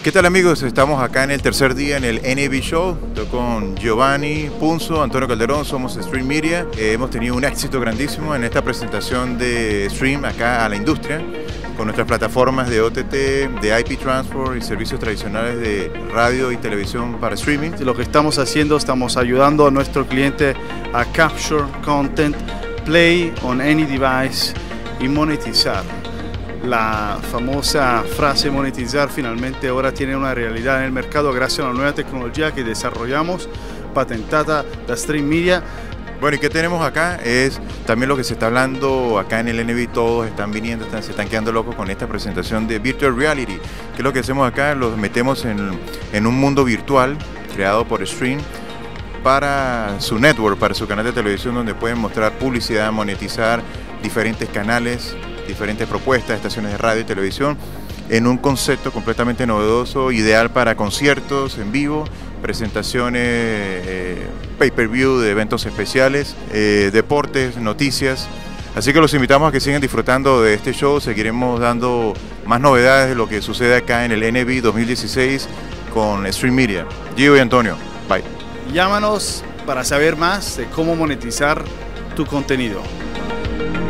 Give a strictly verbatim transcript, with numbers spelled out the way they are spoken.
¿Qué tal, amigos? Estamos acá en el tercer día en el N A B Show. Estoy con Giovanni Punzo, Antonio Calderón, somos Stream Media. Eh, hemos tenido un éxito grandísimo en esta presentación de Stream acá a la industria, con nuestras plataformas de O T T, de I P Transport y servicios tradicionales de radio y televisión para streaming. Lo que estamos haciendo, estamos ayudando a nuestro cliente a capture content, play on any device y monetizar. La famosa frase monetizar finalmente ahora tiene una realidad en el mercado gracias a la nueva tecnología que desarrollamos, patentada de Stream Media. Bueno, ¿y qué tenemos acá? Es también lo que se está hablando acá en el N A B. Todos están viniendo, están, se están quedando locos con esta presentación de Virtual Reality. ¿Qué es lo que hacemos acá? Los metemos en, en un mundo virtual creado por Stream para su network, para su canal de televisión, donde pueden mostrar publicidad, monetizar diferentes canales, diferentes propuestas, estaciones de radio y televisión, en un concepto completamente novedoso, ideal para conciertos en vivo, presentaciones, eh, pay-per-view de eventos especiales, eh, deportes, noticias. Así que los invitamos a que sigan disfrutando de este show. Seguiremos dando más novedades de lo que sucede acá en el N A B dos mil dieciséis con Stream Media. Gio y Antonio, bye. Llámanos para saber más de cómo monetizar tu contenido.